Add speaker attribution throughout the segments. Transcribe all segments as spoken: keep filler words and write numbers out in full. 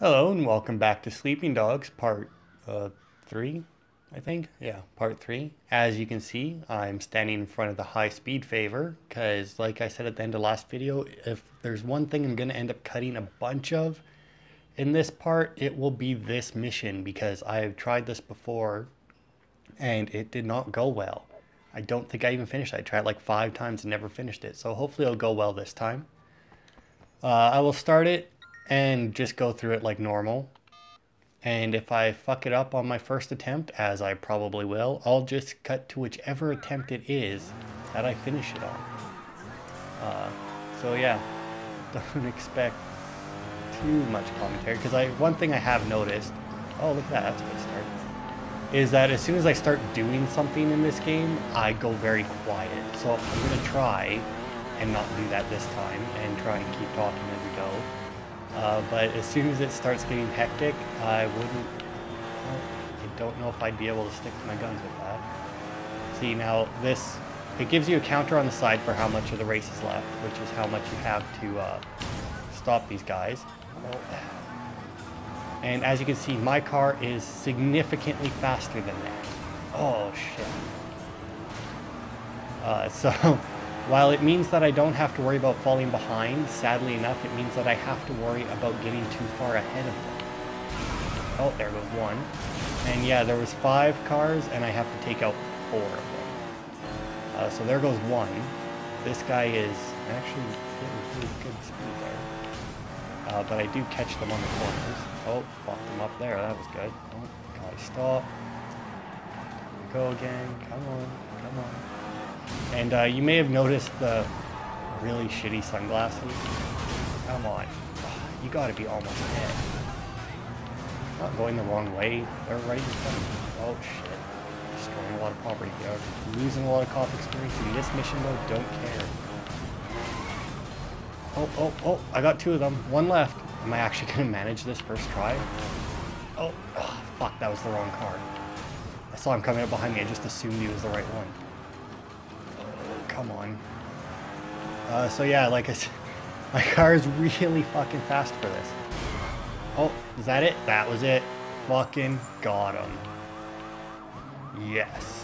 Speaker 1: Hello and welcome back to Sleeping Dogs, part uh, three, I think. Yeah, part three. As you can see, I'm standing in front of the high speed favor because, like I said at the end of last video, if there's one thing I'm going to end up cutting a bunch of in this part, it will be this mission because I've tried this before and it did not go well. I don't think I even finished it. I tried like five times and never finished it, so hopefully it'll go well this time. Uh, I will start it and just go through it like normal. And if I fuck it up on my first attempt, as I probably will, I'll just cut to whichever attempt it is that I finish it on. Uh, so yeah, don't expect too much commentary, because I one thing I have noticed, oh look at that, that's a good start, is that as soon as I start doing something in this game, I go very quiet. So I'm going to try and not do that this time and try and keep talking as we go. Uh, but as soon as it starts getting hectic, I wouldn't, well, I don't know if I'd be able to stick to my guns with that. See, now this, it gives you a counter on the side for how much of the race is left, which is how much you have to uh, stop these guys. Oh. And as you can see, my car is significantly faster than that. Oh shit. Uh, so, while it means that I don't have to worry about falling behind, sadly enough, it means that I have to worry about getting too far ahead of them. Oh, there goes one. And yeah, there was five cars, and I have to take out four of them. Uh, so there goes one. This guy is actually getting pretty good speed there. Uh, but I do catch them on the corners. Oh, fucked them up there. That was good. Oh, gotta stop. Go again. Come on. Come on. And uh, you may have noticed the really shitty sunglasses. Come on. You gotta be almost dead. Not going the wrong way. They're right in front of me. Oh shit. Destroying a lot of property here. Losing a lot of cop experience in this mission though. Don't care. Oh, oh, oh. I got two of them. One left. Am I actually gonna manage this first try? Oh, oh fuck. That was the wrong car. I saw him coming up behind me. I just assumed he was the right one. Come on. Uh, so yeah, like I said, my car is really fucking fast for this. Oh, is that it? That was it. Fucking got him. Yes.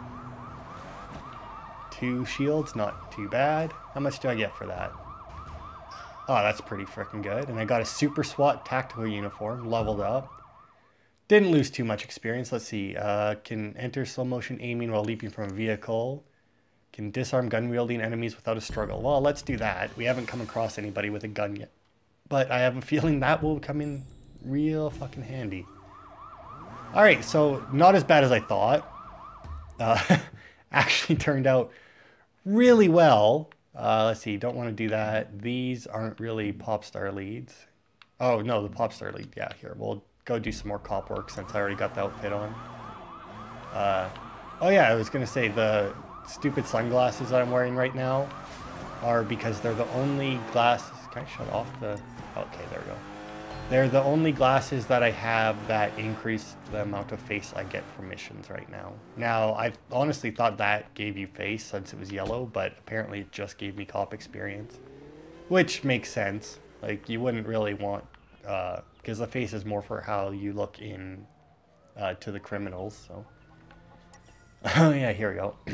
Speaker 1: Two shields, not too bad. How much do I get for that? Oh, that's pretty freaking good. And I got a Super SWAT tactical uniform, leveled up. Didn't lose too much experience. Let's see. Uh, can enter slow motion aiming while leaping from a vehicle. Can disarm gun-wielding enemies without a struggle. Well, let's do that. We haven't come across anybody with a gun yet. But I have a feeling that will come in real fucking handy. Alright, so not as bad as I thought. Uh, actually turned out really well. Uh, let's see, don't want to do that. These aren't really pop star leads. Oh, no, the pop star lead. Yeah, here. We'll go do some more cop work since I already got the outfit on. Uh, oh, yeah, I was going to say the stupid sunglasses that I'm wearing right now are because they're the only glasses. Can I shut off the... Okay, there we go. They're the only glasses that I have that increase the amount of face I get from missions right now. Now, I honestly thought that gave you face since it was yellow, but apparently it just gave me cop experience. Which makes sense. Like, you wouldn't really want... Uh, because the face is more for how you look in... Uh, to the criminals, so... Oh yeah, here we go.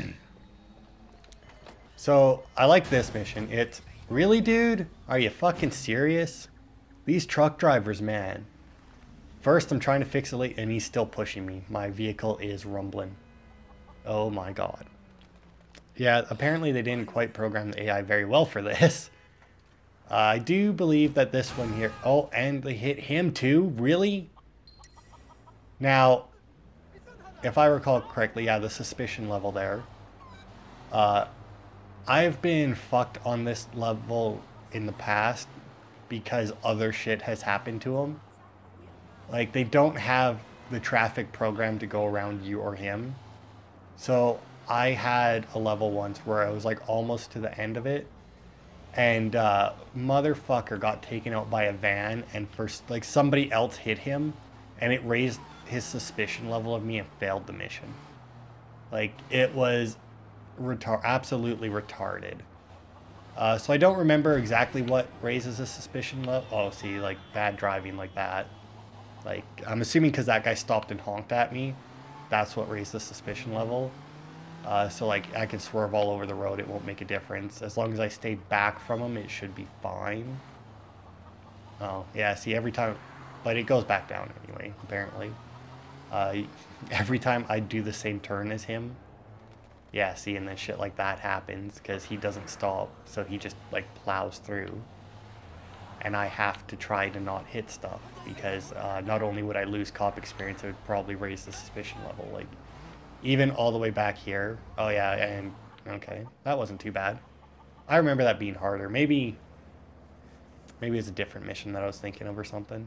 Speaker 1: So, I like this mission. It's, really, dude? Are you fucking serious? These truck drivers, man. First, I'm trying to fix it late, and he's still pushing me. My vehicle is rumbling. Oh my god. Yeah, apparently they didn't quite program the A I very well for this. Uh, I do believe that this one here... Oh, and they hit him too? Really? Now, if I recall correctly, yeah, the suspicion level there. Uh... I've been fucked on this level in the past because other shit has happened to them. Like, they don't have the traffic program to go around you or him. So, I had a level once where I was, like, almost to the end of it. And, uh, motherfucker got taken out by a van, and first, like, somebody else hit him, and it raised his suspicion level of me and failed the mission. Like, it was... Retar- absolutely retarded. Uh, so I don't remember exactly what raises a suspicion level. Oh, see, like bad driving like that. Like, I'm assuming because that guy stopped and honked at me, that's what raised the suspicion level. Uh, so like I can swerve all over the road, it won't make a difference. As long as I stay back from him, it should be fine. Oh, yeah, see, every time, but it goes back down anyway, apparently. Uh, every time I do the same turn as him, yeah, see, and then shit like that happens because he doesn't stop, so he just like plows through. And I have to try to not hit stuff because uh, not only would I lose cop experience, it would probably raise the suspicion level. Like, even all the way back here. Oh yeah, and okay, that wasn't too bad. I remember that being harder. Maybe, maybe it's a different mission that I was thinking of or something.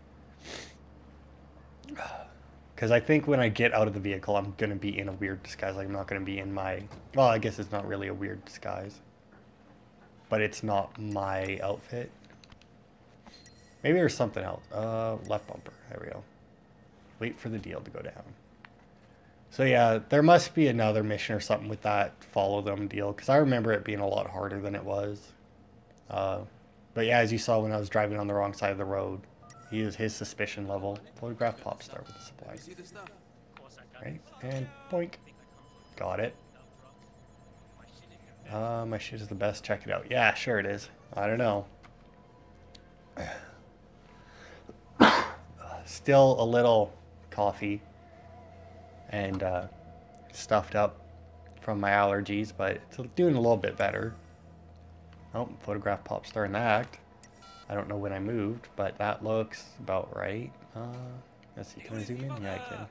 Speaker 1: Because I think when I get out of the vehicle, I'm going to be in a weird disguise. Like, I'm not going to be in my... Well, I guess it's not really a weird disguise. But it's not my outfit. Maybe there's something else. Uh, left bumper. There we go. Wait for the deal to go down. So yeah, there must be another mission or something with that follow them deal. Because I remember it being a lot harder than it was. Uh, but yeah, as you saw when I was driving on the wrong side of the road, he used his suspicion level. Photograph pop star with the supply. Right, and boink. Got it. Uh, my shit is the best. Check it out. Yeah, sure it is. I don't know. Still a little coffee and uh, stuffed up from my allergies, but it's doing a little bit better. Oh, photograph pop star in the act. I don't know when I moved, but that looks about right. Uh, let's see, can I zoom in? Yeah, I can.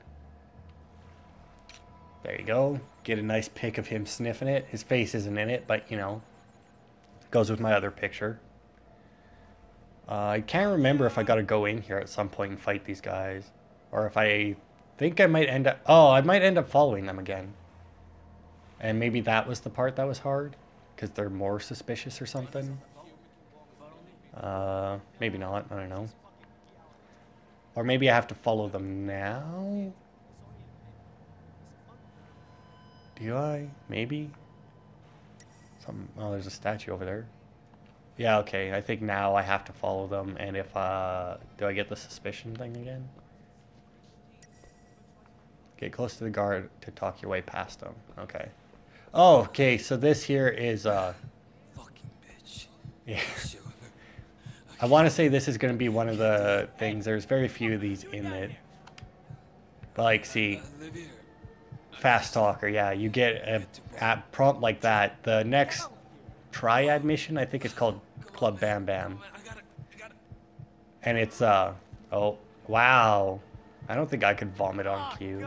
Speaker 1: There you go. Get a nice pic of him sniffing it. His face isn't in it, but, you know, goes with my other picture. Uh, I can't remember if I got to go in here at some point and fight these guys. Or if I think I might end up... Oh, I might end up following them again. And maybe that was the part that was hard. Because they're more suspicious or something. Uh, maybe not. I don't know. Or maybe I have to follow them now? Do I? Maybe? Some, oh, there's a statue over there. Yeah, okay. I think now I have to follow them. And if, uh... do I get the suspicion thing again? Get close to the guard to talk your way past them. Okay. Oh, okay. So this here is, uh... fucking bitch. Yeah. I want to say this is going to be one of the things. There's very few of these in it. But, like, see... Fast talker, yeah. You get a, a prompt like that. The next triad mission, I think it's called Club Bam Bam. And it's, uh... Oh, wow. I don't think I could vomit on cue.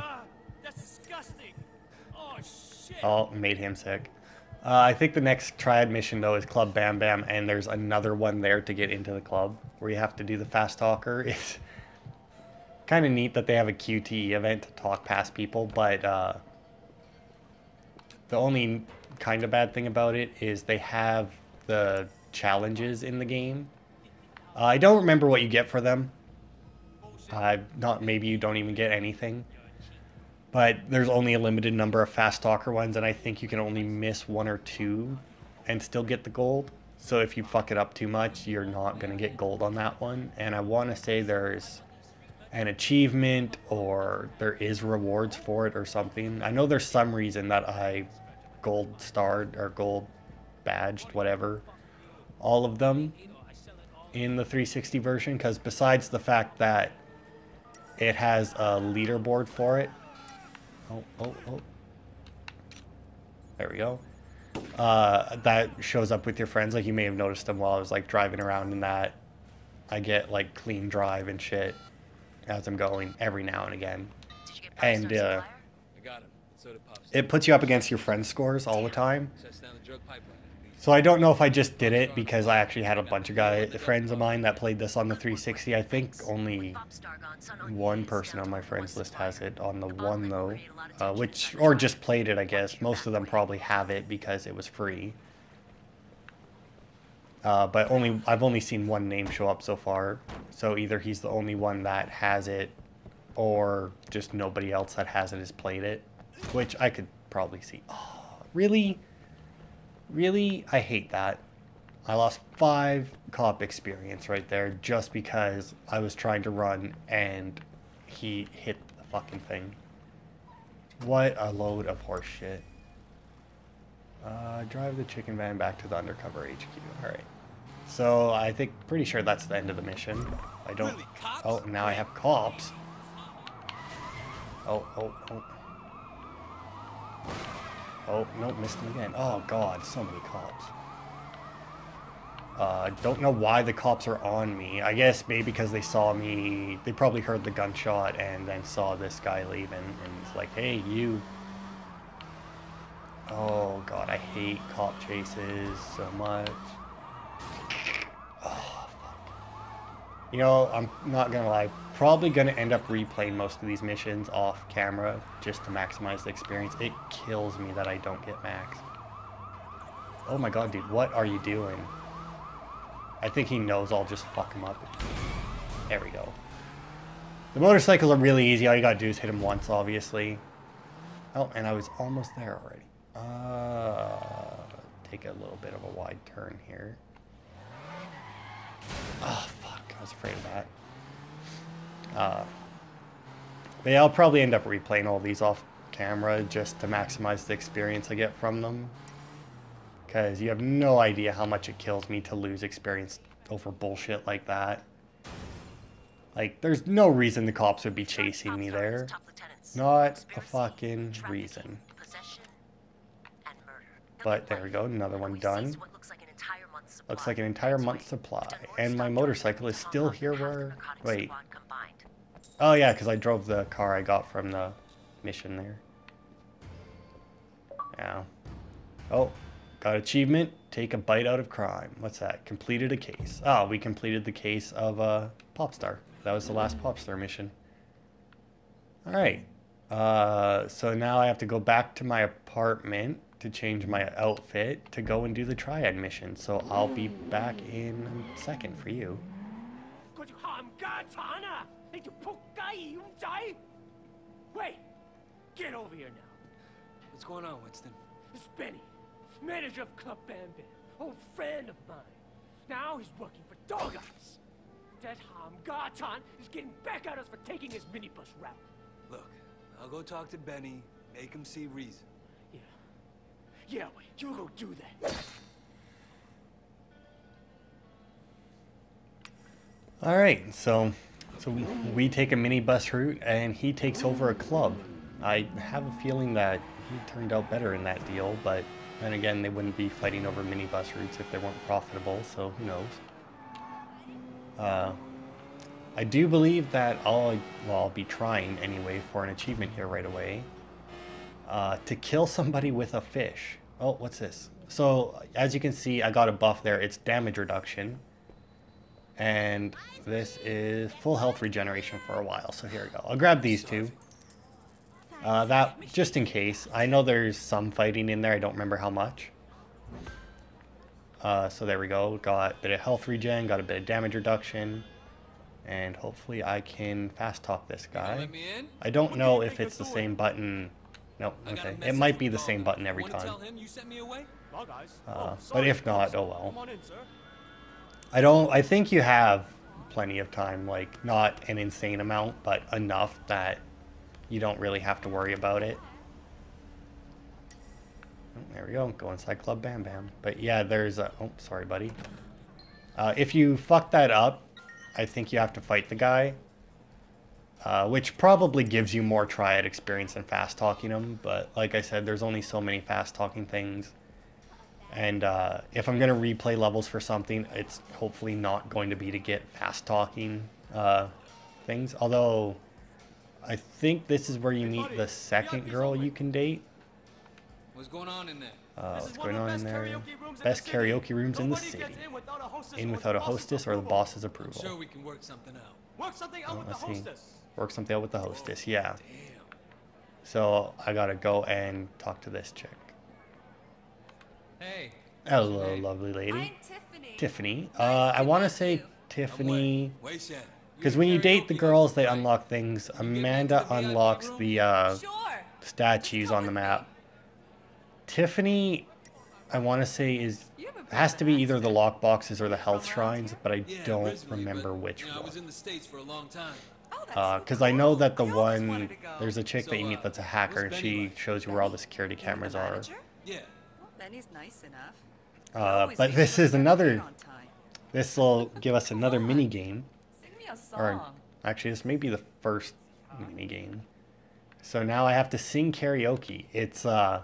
Speaker 1: Oh, made him sick. Uh, I think the next triad mission, though, is Club Bam Bam, and there's another one there to get into the club, where you have to do the fast talker. It's kind of neat that they have a Q T E event to talk past people, but uh, the only kind of bad thing about it is they have the challenges in the game. Uh, I don't remember what you get for them. Uh, not maybe you don't even get anything. But there's only a limited number of fast talker ones, and I think you can only miss one or two and still get the gold. So if you fuck it up too much, you're not going to get gold on that one. And I want to say there's an achievement or there is rewards for it or something. I know there's some reason that I gold starred or gold badged, whatever, all of them in the three sixty version, because besides the fact that it has a leaderboard for it, Oh, oh, oh. There we go. Uh, that shows up with your friends. Like, you may have noticed them while I was, like, driving around in that. I get, like, clean drive and shit as I'm going every now and again. And, uh, it puts you up against your friends' scores all the time. So I don't know if I just did it because I actually had a bunch of guys, friends of mine that played this on the three sixty. I think only one person on my friends list has it on the one though, uh, which, or just played it, I guess. Most of them probably have it because it was free. Uh, but only I've only seen one name show up so far. So either he's the only one that has it, or just nobody else that has it has played it, which I could probably see. Oh, really? Really? I hate that. I lost five cop experience right there just because I was trying to run and he hit the fucking thing. What a load of horse shit. Uh, drive the chicken van back to the undercover H Q. Alright. So I think, pretty sure that's the end of the mission. I don't... Oh, now I have cops. Oh, oh, oh. Oh, no, missed him again. Oh god, so many cops. Uh, don't know why the cops are on me. I guess maybe because they saw me, they probably heard the gunshot and then saw this guy leaving and it's like, hey, you. Oh god, I hate cop chases so much. Oh, fuck. You know, I'm not gonna lie, probably gonna end up replaying most of these missions off camera just to maximize the experience. It kills me that I don't get max. Oh my god, dude, what are you doing? I think he knows I'll just fuck him up. There we go. The motorcycles are really easy. All you gotta do is hit him once, obviously. Oh, and I was almost there already. Uh, take a little bit of a wide turn here. Oh, fuck. I was afraid of that. Uh, but yeah, I'll probably end up replaying all these off camera just to maximize the experience I get from them. Because you have no idea how much it kills me to lose experience over bullshit like that. Like, there's no reason the cops would be chasing me there. Not a fucking reason. But there we go, another one done. Looks like an entire month's supply. And my motorcycle is still here where... Wait. Oh yeah, because I drove the car I got from the mission there. Yeah. Oh. Got achievement, take a bite out of crime. What's that? Completed a case. Oh, we completed the case of uh, Popstar. That was the last Popstar mission. Alright. Uh, so now I have to go back to my apartment to change my outfit to go and do the Triad mission. So I'll be back in a second for you.
Speaker 2: Wait! Get over here now.
Speaker 3: What's going on, Winston?
Speaker 2: It's Benny. Manager of Club Bam Bam, old friend of mine. Now he's working for Dog Eyes. That Ham Garton is getting back at us for taking his minibus route.
Speaker 3: Look, I'll go talk to Benny, make him see reason.
Speaker 2: Yeah. Yeah, well, you go do that.
Speaker 1: Alright, so so we, we take a minibus route and he takes over a club. I have a feeling that he turned out better in that deal, but then again, they wouldn't be fighting over minibus routes if they weren't profitable, so who knows. Uh, I do believe that I'll, well, I'll be trying anyway for an achievement here right away. Uh, to kill somebody with a fish. Oh, what's this? So, as you can see, I got a buff there. It's damage reduction. And this is full health regeneration for a while. So here we go. I'll grab these two. Uh, that, just in case. I know there's some fighting in there. I don't remember how much. Uh, so there we go. Got a bit of health regen. Got a bit of damage reduction. And hopefully I can fast talk this guy. I don't know if it's the same button. Nope. Okay. It might be the same button every time. Uh, but if not, oh well. I don't... I think you have plenty of time. Like, not an insane amount, but enough that... you don't really have to worry about it. Oh, there we go. Go inside Club Bam Bam. But yeah, there's a... Oh, sorry, buddy. Uh, if you fuck that up, I think you have to fight the guy. Uh, which probably gives you more Triad experience than fast talking him. But like I said, there's only so many fast talking things. And uh, if I'm going to replay levels for something, it's hopefully not going to be to get fast talking uh, things. Although... I think this is where you meet the second girl you can date.
Speaker 3: What's going on in there?
Speaker 1: Uh, what's going on in there? Best karaoke rooms in the city. In without a hostess or the boss's approval.
Speaker 3: Sure, we can work something out.
Speaker 2: Work something out
Speaker 1: Oh,
Speaker 2: with the
Speaker 1: let's see.
Speaker 2: hostess.
Speaker 1: Work something out with the hostess, yeah.
Speaker 3: Damn.
Speaker 1: So I gotta go and talk to this chick.
Speaker 3: Hey.
Speaker 1: Hello,
Speaker 3: Hey.
Speaker 1: lovely lady.
Speaker 4: I'm Tiffany.
Speaker 1: Tiffany. Uh, I want to say Tiffany.
Speaker 3: Wait, Shan.
Speaker 1: Because when you date the girls, they unlock things. Amanda unlocks the uh,
Speaker 4: Sure.
Speaker 1: statues on the map. Tiffany, I want to say, is It has to be either the lock boxes or the health shrines, but I
Speaker 3: Yeah,
Speaker 1: don't
Speaker 3: originally,
Speaker 1: remember
Speaker 3: but,
Speaker 1: which
Speaker 3: you know, I was
Speaker 1: one.
Speaker 3: in the States for a long time.
Speaker 1: Because I know that the one, there's a chick that you meet that's a hacker, and she shows you where all the security cameras are.
Speaker 3: Yeah.
Speaker 4: Benny's nice enough.
Speaker 1: Uh, but this is another, this will give us another mini game.
Speaker 4: Sing me a song.
Speaker 1: Or actually, this may be the first mini game. So now I have to sing karaoke. It's, uh,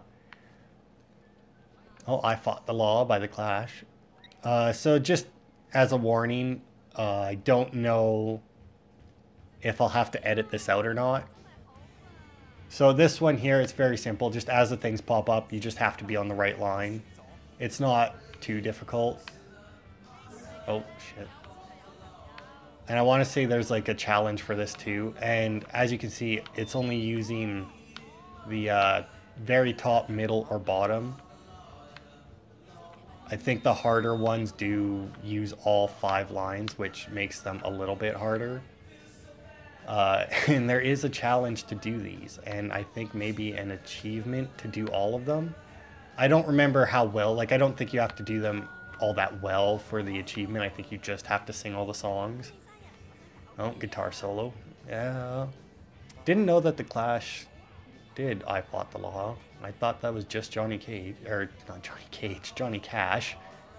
Speaker 1: oh, I Fought the Law by The Clash. Uh, so just as a warning, uh, I don't know if I'll have to edit this out or not. So this one here, it's very simple. Just as the things pop up, you just have to be on the right line. It's not too difficult. Oh, shit. And I want to say there's like a challenge for this too. And as you can see, it's only using the uh, very top, middle, or bottom. I think the harder ones do use all five lines, which makes them a little bit harder. Uh, and there is a challenge to do these, and I think maybe an achievement to do all of them. I don't remember how well, like I don't think you have to do them all that well for the achievement. I think you just have to sing all the songs. Oh, guitar solo. Yeah. Didn't know that The Clash did I Fought the Law. I thought that was just Johnny Cage, or not Johnny Cage, Johnny Cash.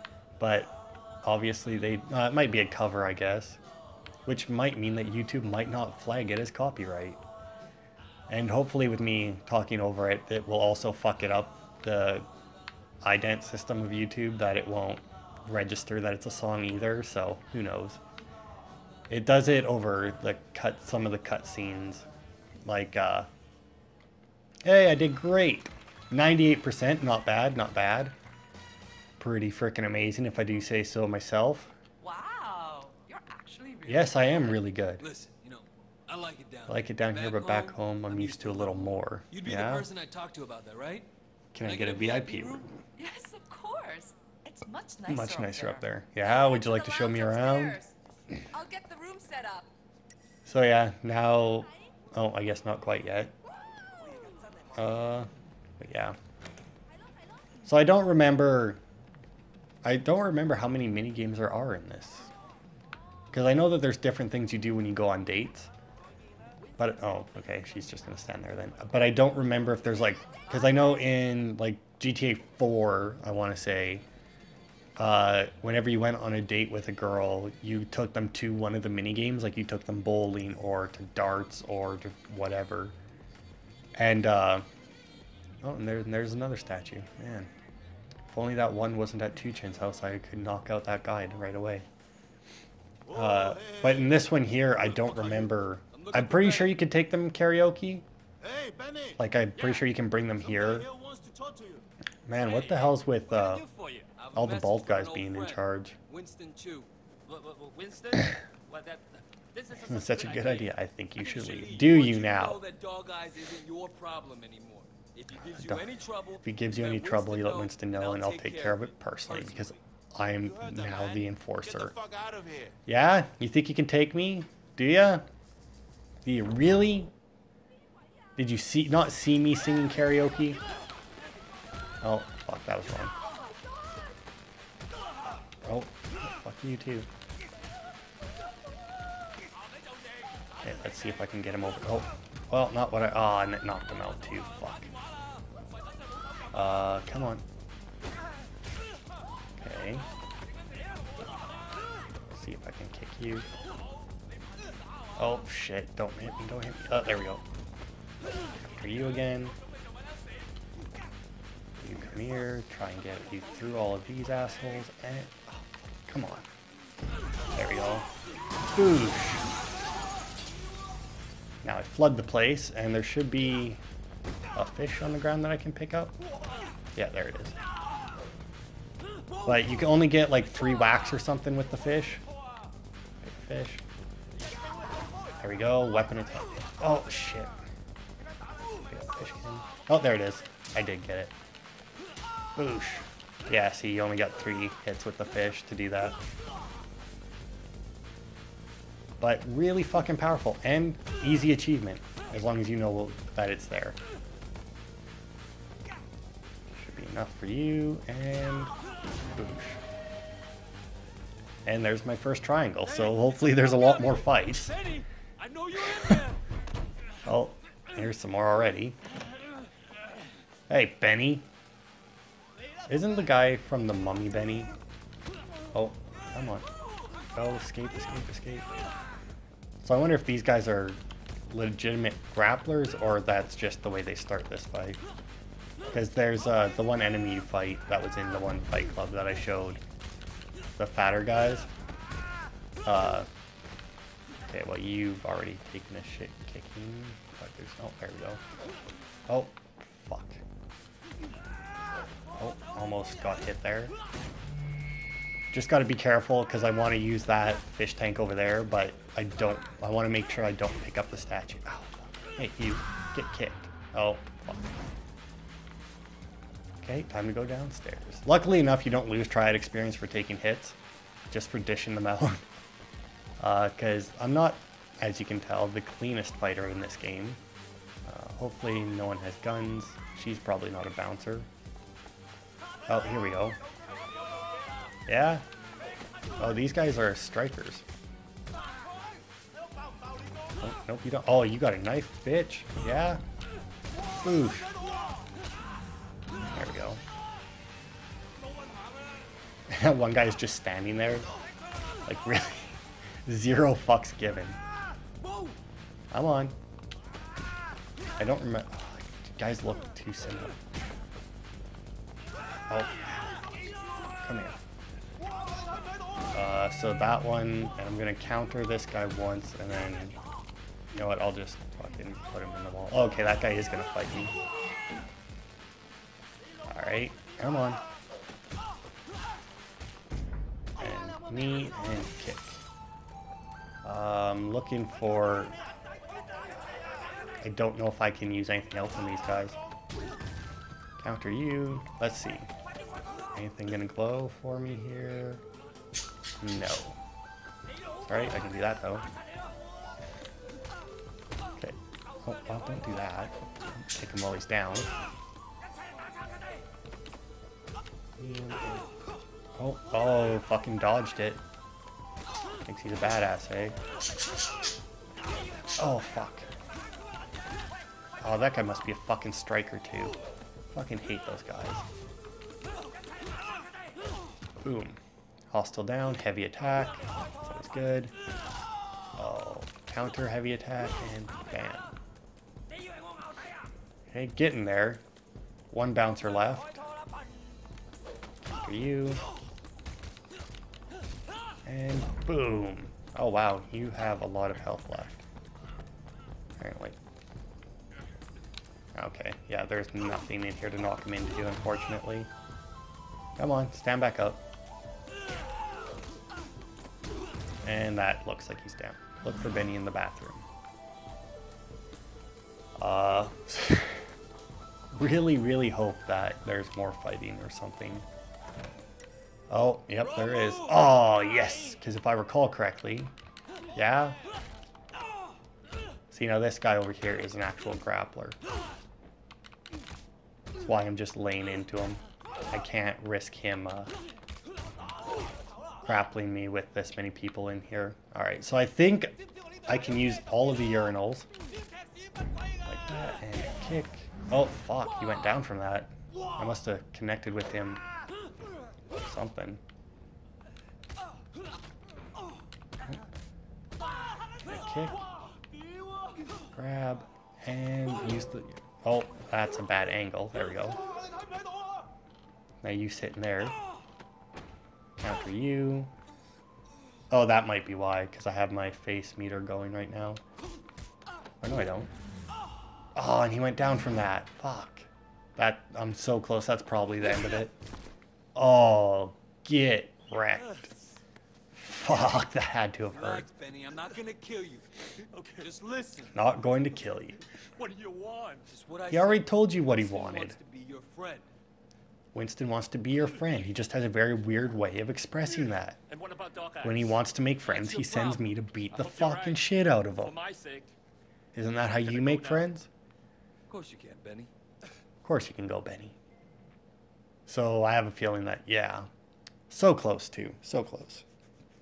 Speaker 1: But obviously they, uh, it might be a cover, I guess. Which might mean that YouTube might not flag it as copyright. And hopefully with me talking over it, it will also fuck it up, the ident system of YouTube, that it won't register that it's a song either, so who knows. It does it over the cut, some of the cut scenes. Like, uh, hey, I did great. ninety-eight percent, not bad, not bad. Pretty freaking amazing if I do say so myself.
Speaker 4: Wow, you're actually really
Speaker 1: Yes, I am really good.
Speaker 3: Listen, you know, I like it down
Speaker 1: I like it down here, but back home I'm used to a little more.
Speaker 3: You'd be
Speaker 1: Yeah?
Speaker 3: the person I talked to about that, right?
Speaker 1: Can I get a V I P room?
Speaker 4: Yes, of course. It's much nicer.
Speaker 1: Much nicer
Speaker 4: up
Speaker 1: up there. Yeah, would you like to show me around?
Speaker 4: I'll get the room set up.
Speaker 1: So yeah, now, oh, I guess not quite yet. Uh, but yeah. So I don't remember, I don't remember how many mini games there are in this. Because I know that there's different things you do when you go on dates. But, oh, okay, she's just going to stand there then. But I don't remember if there's like, because I know in like G T A four, I want to say, uh, whenever you went on a date with a girl, you took them to one of the mini games, like you took them bowling or to darts or to whatever. And, uh, oh, and, there, and there's another statue. Man, if only that one wasn't at Tuchin's house, I could knock out that guide right away. Uh, but in this one here, I don't remember. I'm pretty sure you could take them karaoke. Like, I'm pretty sure you can bring them here. Man, what the hell's with uh, all the bald guys being in charge?
Speaker 3: Winston Chu.
Speaker 5: Winston? Well, that, this is
Speaker 1: That's such a good idea. I think you should leave.
Speaker 3: He
Speaker 1: Do
Speaker 3: wants
Speaker 1: you
Speaker 3: to
Speaker 1: now?
Speaker 3: know that Dog Eyes isn't your problem anymore. If he gives you
Speaker 1: Dog-
Speaker 3: any trouble,
Speaker 1: If he gives you
Speaker 3: let
Speaker 1: any trouble, you let
Speaker 3: Winston
Speaker 1: Winston know, and I'll take care of it personally, because I am now the
Speaker 6: Get the
Speaker 1: enforcer.
Speaker 6: fuck out of here.
Speaker 1: Yeah? You think you can take me? Do ya? Do you really? Did you see not see me singing karaoke? Oh, fuck, that was wrong. Oh, fuck you too. Okay, let's see if I can get him over. Oh, well, not what I. Oh, I knocked him out too. Fuck. Uh, come on. Okay. See if I can kick you. Oh shit! Don't hit me! Don't hit me! Oh, there we go. After you again. You come here. Try and get you through all of these assholes. And oh, come on. There we go. Boosh. Now I flood the place, and there should be a fish on the ground that I can pick up. Yeah, there it is. But you can only get like three whacks or something with the fish. Big fish. There we go. Weapon attack. Oh shit. Fish again. Oh, there it is. I did get it. Boosh. Yeah, see, you only got three hits with the fish to do that. But really fucking powerful and easy achievement, as long as you know that it's there. Should be enough for you, and boosh. And there's my first triangle, so hopefully there's a lot more fights.
Speaker 2: Benny, I know you're in there.
Speaker 1: Oh, here's some more already. Hey, Benny. Isn't the guy from the Mummy Benny? Oh, come on. Oh, escape, escape, escape. So I wonder if these guys are legitimate grapplers or that's just the way they start this fight. Because there's uh, the one enemy you fight that was in the one fight club that I showed. The fatter guys. Uh, okay, well you've already taken a shit kicking. But there's, oh, there we go. Oh, fuck. Oh, almost got hit there. Just got to be careful because I want to use that fish tank over there, but I don't. I want to make sure I don't pick up the statue. Oh, fuck. Hey, you. Get kicked. Oh, fuck. Okay, time to go downstairs. Luckily enough, you don't lose triad experience for taking hits, just for dishing them out. Because uh, I'm not, as you can tell, the cleanest fighter in this game. Uh, hopefully no one has guns. She's probably not a bouncer. Oh, here we go. Yeah? Oh, these guys are strikers. Oh, nope, you don't. Oh, you got a knife, bitch. Yeah? Oof. There we go. One guy's just standing there. Like, really? Zero fucks given. Come on. I don't remember. Oh, guys look too similar. Oh. Come here. Uh, so that one, and I'm gonna counter this guy once, and then, you know what, I'll just fucking put him in the wall. Oh, okay, that guy is gonna fight me. Alright, come on. And knee and kick. Um, looking for... I don't know if I can use anything else on these guys. Counter you. Let's see. Anything gonna glow for me here? No. Alright, I can do that though. Okay. Oh, well, don't do that. Take him while he's down. Oh, oh, fucking dodged it. Thinks he's a badass, eh? Oh, fuck. Oh, that guy must be a fucking striker too. Fucking hate those guys. Boom. Hostile down, heavy attack. That's always good. Oh, counter heavy attack, and bam. Okay, getting there. One bouncer left. For you. And boom. Oh wow, you have a lot of health left. Apparently. Okay, yeah, there's nothing in here to knock him into, unfortunately. Come on, stand back up. And that looks like he's down. Look for Benny in the bathroom. Uh, really, really hope that there's more fighting or something. Oh, yep, there is. Oh, yes, because if I recall correctly, yeah. See, now this guy over here is an actual grappler. That's why I'm just laying into him. I can't risk him uh, grappling me with this many people in here. Alright, so I think I can use all of the urinals. Like that, and kick. Oh, fuck, he went down from that. I must have connected with him. Something. Kick. Grab. And use the... Oh, that's a bad angle. There we go. Now you sitting there. Counter you. Oh, that might be why, because I have my face meter going right now. Oh, no, I don't. Oh, and he went down from that. Fuck. That, I'm so close. That's probably the end of it. Oh, get wrecked. Fuck, that had to have hurt.
Speaker 3: Relax, Benny. I'm not gonna kill you. Okay, just listen.
Speaker 1: Not going to kill you.
Speaker 2: What do you want?
Speaker 3: Just what I
Speaker 1: He already
Speaker 3: said.
Speaker 1: told you what he
Speaker 3: Winston
Speaker 1: wanted.
Speaker 3: wants to be your friend.
Speaker 1: Winston wants to be your friend. He just has a very weird way of expressing that.
Speaker 5: And what about Doc Axe?
Speaker 1: When he wants to make friends,
Speaker 5: What's your
Speaker 1: he sends
Speaker 5: problem?
Speaker 1: me to beat
Speaker 5: I
Speaker 1: the
Speaker 5: hope you're
Speaker 1: fucking
Speaker 5: right.
Speaker 1: shit out of
Speaker 5: For
Speaker 1: him.
Speaker 5: my sake.
Speaker 1: Isn't that how
Speaker 5: I'm gonna
Speaker 1: you
Speaker 5: go
Speaker 1: make
Speaker 5: now.
Speaker 1: friends?
Speaker 3: Of course you can, Benny.
Speaker 1: Of course you can go, Benny. So I have a feeling that, yeah, so close too, so close.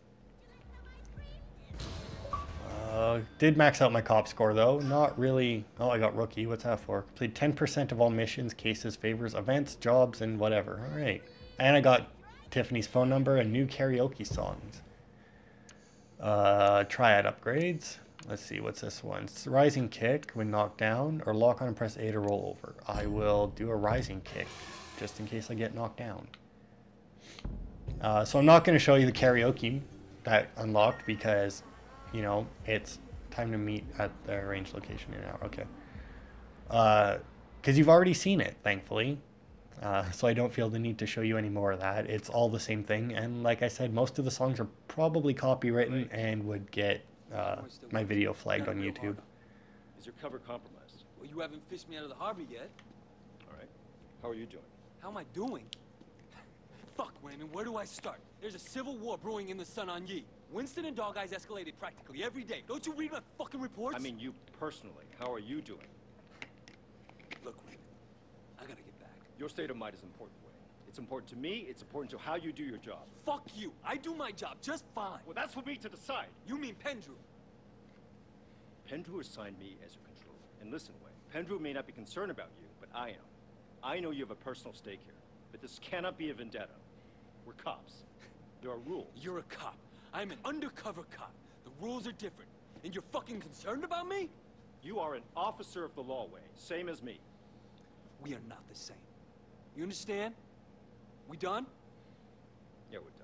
Speaker 1: Uh, did max out my cop score though. Not really. Oh, I got rookie. What's that for? Played ten percent of all missions, cases, favors, events, jobs, and whatever. All right. And I got Tiffany's phone number and new karaoke songs. Uh, triad upgrades. Let's see. What's this one? It's rising kick when knocked down, or lock on and press A to roll over. I will do a rising kick just in case I get knocked down. Uh, so I'm not going to show you the karaoke that unlocked because, you know, it's time to meet at the arranged location in an hour. Okay. Uh, because you've already seen it, thankfully. Uh, so I don't feel the need to show you any more of that. It's all the same thing. And like I said, most of the songs are probably copywritten and would get uh, my video flagged on YouTube.
Speaker 6: Is your cover compromised?
Speaker 3: Well, you haven't fished me out of the harbor yet.
Speaker 6: All right. How are you doing?
Speaker 3: How am I doing? Fuck, Raymond, where do I start? There's a civil war brewing in the Sun on Yi. Winston and Dog Eyes escalated practically every day. Don't you read my fucking reports?
Speaker 6: I mean, you personally. How are you doing?
Speaker 3: Look, Raymond, I gotta get back.
Speaker 6: Your state of mind is important, Wayne. It's important to me. It's important to how you do your job.
Speaker 3: Fuck you. I do my job just fine.
Speaker 6: Well, that's for me to decide.
Speaker 3: You mean Pendrew?
Speaker 6: Pendrew assigned me as your controller. And listen, Wayne, Pendrew may not be concerned about you, but I am. I know you have a personal stake here, but this cannot be a vendetta. We're cops. There are rules.
Speaker 3: You're a cop. I'm an undercover cop. The rules are different. And you're fucking concerned about me?
Speaker 6: You are an officer of the law, Wayne, same as me.
Speaker 3: We are not the same. You understand? We done?
Speaker 6: Yeah, we're done.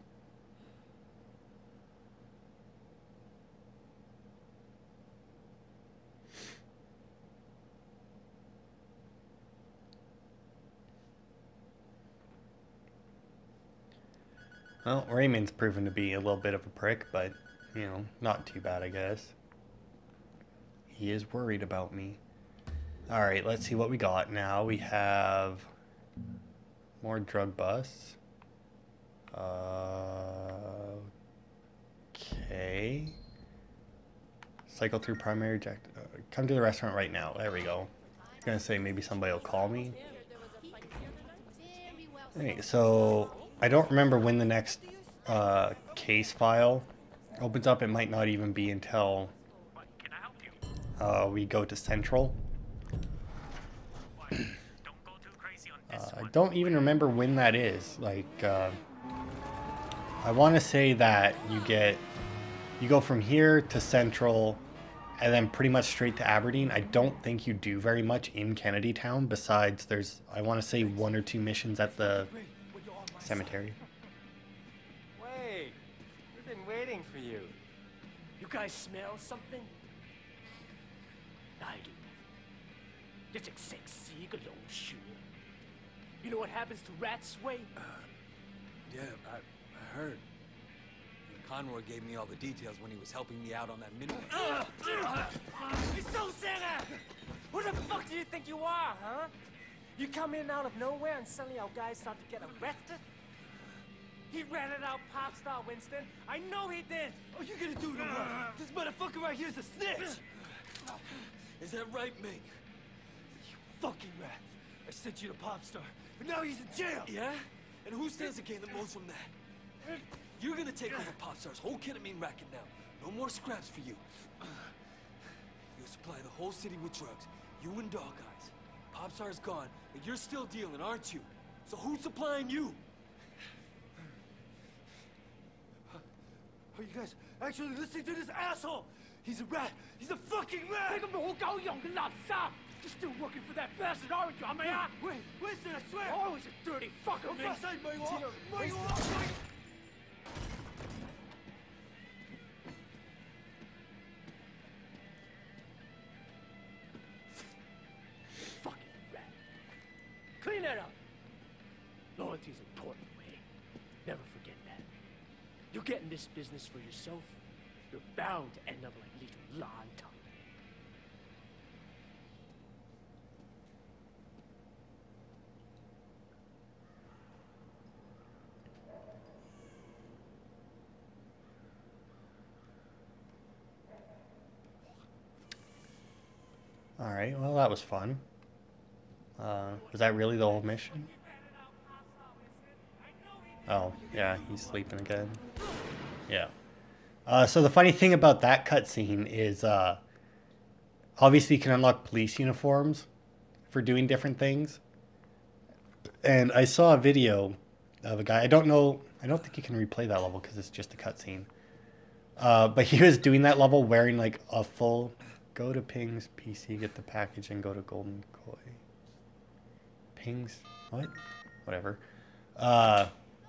Speaker 1: Well, Raymond's proven to be a little bit of a prick, but, you know, not too bad, I guess. He is worried about me. Alright, let's see what we got now. We have more drug busts. Uh, okay. Cycle through primary object. Uh, come to the restaurant right now. There we go. I was gonna say maybe somebody will call me. Alright, so I don't remember when the next uh, case file opens up. It might not even be until uh, we go to Central. Uh, I don't even remember when that is. Like, uh, I want to say that you get, you go from here to Central, and then pretty much straight to Aberdeen. I don't think you do very much in Kennedy Town. Besides, there's, I want to say, one or two missions at the cemetery.
Speaker 2: Wait, we've been waiting for you. You guys smell something? I do. 一直食屎嘅老鼠。You know what happens to rats, Wei?
Speaker 3: Uh, yeah, I, I heard. And Conroy gave me all the details when he was helping me out on that midway.
Speaker 2: Uh, uh, you so Santa! Who the fuck do you think you are, huh? You come in out of nowhere and suddenly our guys start to get arrested? He ratted out pop star Winston. I know he did.
Speaker 3: What are you gonna do to him? This motherfucker right here's a snitch! Is that right, Ming?
Speaker 2: You fucking rat. I sent you to Popstar, but now he's in jail.
Speaker 3: Yeah? And who stands to gain the most from that? You're gonna take over Popstar's whole ketamine racket now. No more scraps for you. You'll supply the whole city with drugs. You and Dog Eyes. Popstar's gone, but you're still dealing, aren't you? So who's supplying you? Are you guys actually listening to this asshole? He's a rat. He's a fucking rat.
Speaker 2: You're still working for that bastard, aren't you, man?
Speaker 3: Wait, Winston, I swear.
Speaker 2: Oh, he's a dirty fucker,
Speaker 3: Don't
Speaker 2: man.
Speaker 3: fuss out, my law. My
Speaker 2: Winston.
Speaker 3: law.
Speaker 2: Fucking rat. Clean that up. Loyalty's important, Wei. Never forget that. You get in this business for yourself, you're bound to end up like little Lanta.
Speaker 1: Alright, well that was fun. Uh, was that really the whole mission? Oh, yeah, he's sleeping again. Yeah. Uh, so the funny thing about that cutscene is, uh, obviously you can unlock police uniforms for doing different things. And I saw a video of a guy, I don't know, I don't think you can replay that level because it's just a cutscene. Uh, but he was doing that level wearing like a full, go to Ping's P C, get the package, and go to Golden Koi. Ping's, what? Whatever. Uh,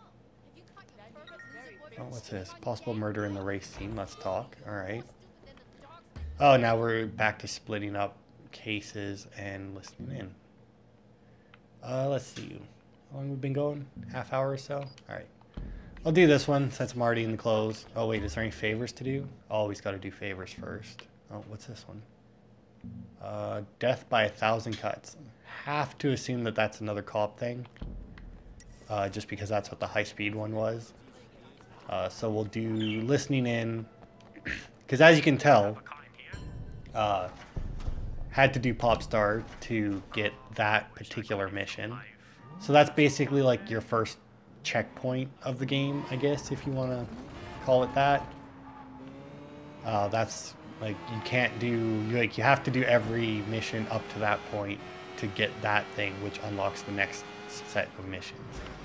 Speaker 1: oh, what's this? Possible murder in the race scene. Let's talk. Alright. Oh, now we're back to splitting up cases and listening in. Uh, let's see. How long have we been going? Half hour or so? Alright. I'll do this one since I'm already in the close. Oh, wait. Is there any favors to do? Always got to do favors first. Oh, what's this one? Uh, death by a thousand cuts. Have to assume that that's another cop thing. Uh, just because that's what the high-speed one was. Uh, so we'll do listening in. Because as you can tell, uh, had to do Popstar to get that particular mission. So that's basically like your first checkpoint of the game, I guess, if you want to call it that. Uh, that's like, you can't do, you, like, you have to do every mission up to that point to get that thing, which unlocks the next set of missions.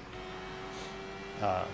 Speaker 1: Uh,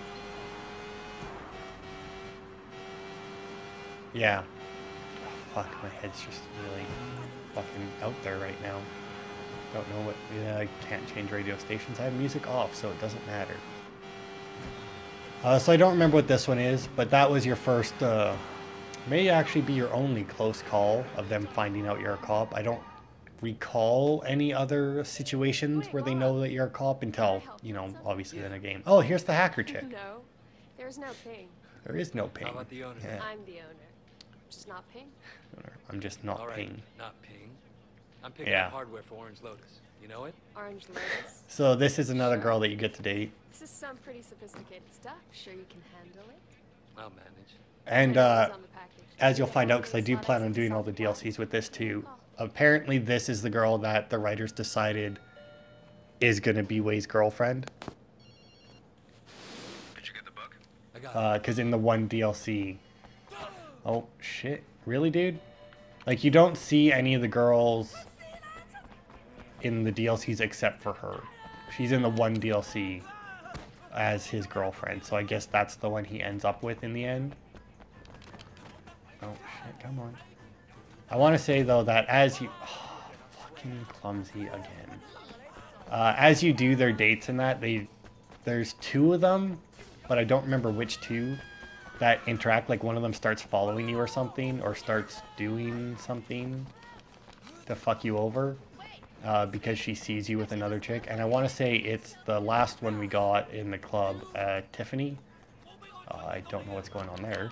Speaker 1: yeah. Oh, fuck, my head's just really fucking out there right now. Don't know what, yeah, I can't change radio stations. I have music off, so it doesn't matter. Uh, so I don't remember what this one is, but that was your first, uh, may actually be your only close call of them finding out you're a cop. I don't recall any other situations where they know that you're a cop until, you know, obviously in a game. Oh, here's the hacker chick.
Speaker 7: No, there's no Ping.
Speaker 1: There is no Ping.
Speaker 3: How about the owner?
Speaker 1: Yeah.
Speaker 7: I'm the owner. Just not Ping.
Speaker 1: I'm just not
Speaker 3: All right,
Speaker 1: Ping.
Speaker 3: not Ping. I'm picking
Speaker 1: Yeah.
Speaker 3: up hardware for Orange Lotus. You know it?
Speaker 7: Orange Lotus.
Speaker 1: So this is another girl that you get to date.
Speaker 7: This is some pretty sophisticated stuff. Sure you can handle it?
Speaker 3: I'll manage.
Speaker 1: And
Speaker 7: I know
Speaker 1: uh,
Speaker 7: who's on the package.
Speaker 1: as you'll find out, because I do plan on doing all the D L Cs with this too, apparently this is the girl that the writers decided is going to be Wei's girlfriend.
Speaker 3: Did you get the book? I got it.
Speaker 1: Because in the one D L C... Oh, shit. Really, dude? Like, you don't see any of the girls in the D L Cs except for her. She's in the one D L C as his girlfriend, so I guess that's the one he ends up with in the end. Oh, shit, come on. I want to say, though, that as you... Oh, fucking clumsy again. Uh, as you do their dates and that, they... There's two of them, but I don't remember which two that interact. Like, one of them starts following you or something, or starts doing something to fuck you over. Uh, because she sees you with another chick. And I want to say it's the last one we got in the club, uh, Tiffany. Uh, I don't know what's going on there.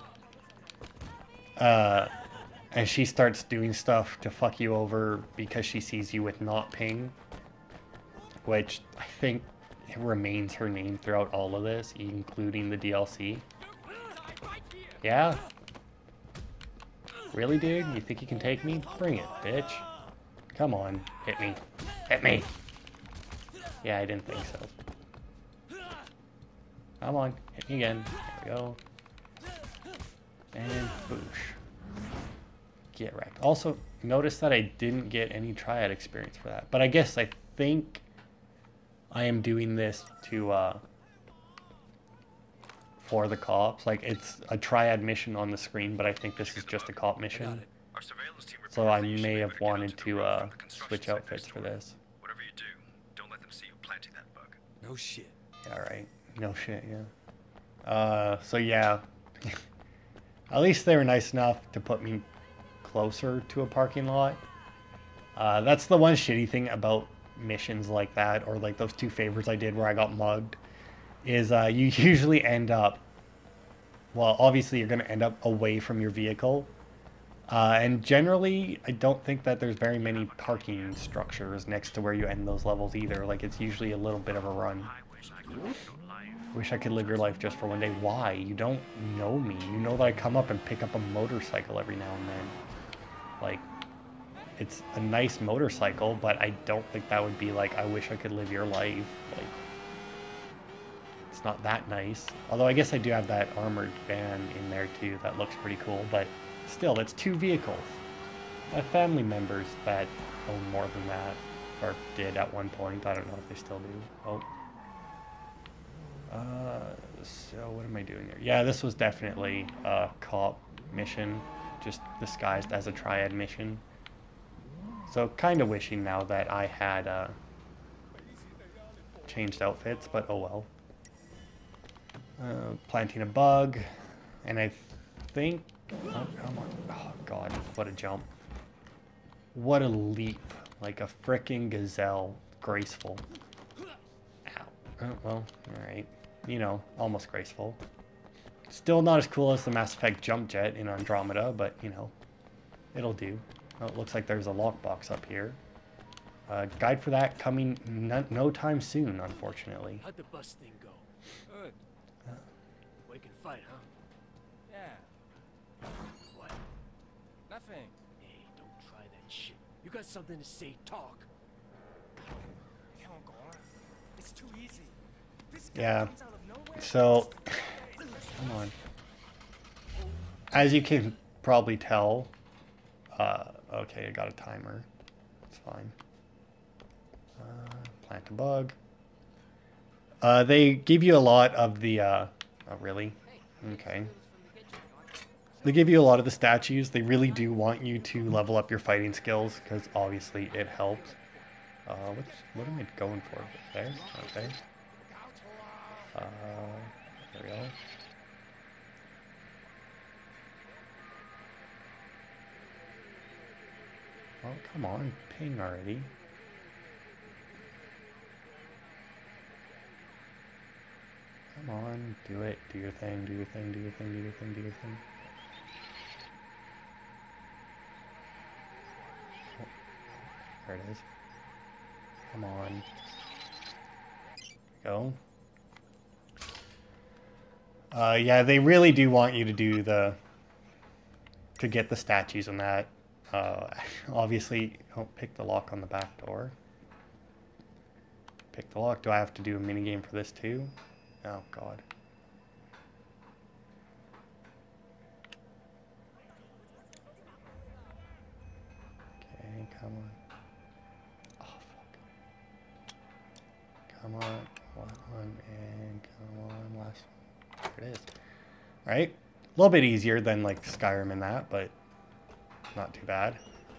Speaker 1: Uh, and she starts doing stuff to fuck you over because she sees you with not Ping. Which I think it remains her name throughout all of this, including the D L C. Yeah? Really, dude? You think you can take me? Bring it, bitch. Come on, hit me. Hit me! Yeah, I didn't think so. Come on, hit me again. There we go. And boosh. Get wrecked. Also, notice that I didn't get any triad experience for that. But I guess I think I am doing this to, uh... for the cops. Like, it's a triad mission on the screen, but I think this is just a cop mission. So I may have wanted to uh, switch outfits for this.
Speaker 8: Whatever you do, don't let them see you planting that bug.
Speaker 3: No shit.
Speaker 1: Yeah, right. No shit, yeah. Uh, so yeah. At least they were nice enough to put me closer to a parking lot. Uh, that's the one shitty thing about missions like that, or like those two favors I did where I got mugged, is uh, you usually end up, well, obviously you're going to end up away from your vehicle. Uh, and generally, I don't think that there's very many parking structures next to where you end those levels either. Like, it's usually a little bit of a run. Wish I could live your life just for one day. Why? You don't know me. You know that I come up and pick up a motorcycle every now and then. Like, it's a nice motorcycle, but I don't think that would be like, I wish I could live your life. Like, it's it's not that nice. Although I guess I do have that armored van in there too. That looks pretty cool. But still, it's two vehicles. I have family members that own more than that. Or did at one point. I don't know if they still do. Oh. Uh, so what am I doing there? Yeah, this was definitely a cop mission. Just disguised as a triad mission. So kind of wishing now that I had uh, changed outfits, but oh well. Uh, planting a bug, and I think, oh, come on. Oh god, what a jump. What a leap, like a frickin' gazelle, graceful. Ow. Oh, well, alright, you know, almost graceful. Still not as cool as the Mass Effect jump jet in Andromeda, but you know, it'll do. Oh, it looks like there's a lockbox up here. Uh, guide for that coming no, no time soon, unfortunately.
Speaker 2: How'd the bus thing go?
Speaker 3: Good.
Speaker 1: Uh,
Speaker 2: We can fight, huh?
Speaker 3: Yeah.
Speaker 2: What?
Speaker 3: Nothing.
Speaker 2: Hey, don't try that shit. You got something to say, talk.
Speaker 3: It's too easy. This guy
Speaker 1: yeah.
Speaker 3: comes out of nowhere.
Speaker 1: So, come on. As you can probably tell, uh, okay, I got a timer. It's fine. Uh, plant a bug. Uh, they give you a lot of the, uh, oh really? Okay. They give you a lot of the statues. They really do want you to level up your fighting skills, because obviously it helps. Uh, what's, what am I going for? There? Okay. Uh, there we go. Oh, come on, ping already. Come on, do it, do your thing, do your thing, do your thing, do your thing, do your thing. Oh, there it is. Come on. Go. Uh, yeah, they really do want you to do the, to get the statues and that. Uh, obviously, don't pick the lock on the back door. Pick the lock. Do I have to do a minigame for this too? Oh, God. Okay, come on. Oh, fuck. Come on. One, and come on. Last one. There it is. Alright. A little bit easier than, like, Skyrim and that, but not too bad.